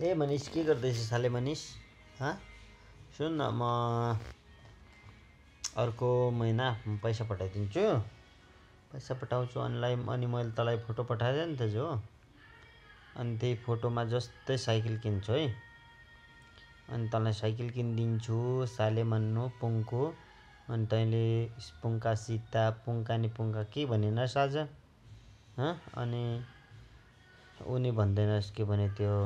ए मनीष के गर्दैछ साले मनीष? सुन न, म अर्को महिना पैसा पठाइदिन्छु। पैसा पठाउँछु अनि मैले तँलाई फोटो पठाएँ नि त जो, अनि त्यही फोटोमा जस्तै साइकल किन्छु है। अनि तँलाई साइकल किनिदिन्छु साले मन्नु पुङको। अनि तैँले पुङका सीता पुङका नि पुङका के भनेनस् आज? अनि उनी भन्दैनस् के भने त्यो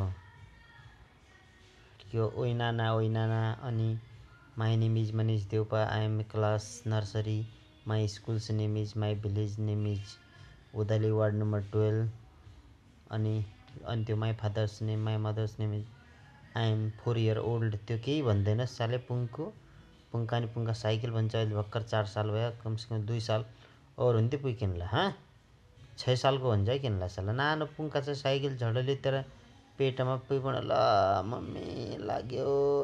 ओइ नाना अनि my name is Manish Deupa, I am class nursery, my school's name is my village name is Udali ward number 12 अनि त्यो my father's name my mother's name is I am 4 year old। त्यो केही भन्दैन साले पुङको। पुङका नि पुङका साइकल भन्छ। अहिले भर्खर 4 साल भयो, कमसेकम 2 साल और हुन्थ्यो पुइ किन्ला 6 सालको हुन्छ है किन्ला साला। नानो पुङका चाहिँ साइकल झडले तेरा पेटमा पुइ पण ल मम्मी लाग्यो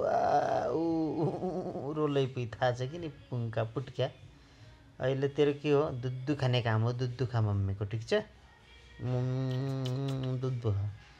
रोलै पुइ। थाहा छ कि नि पुङका पुट्क्या। अहिले तेरो के हो, दुधु खाने काम हो, दुधु खा मम्मीको, ठिक छ? दुधु खा।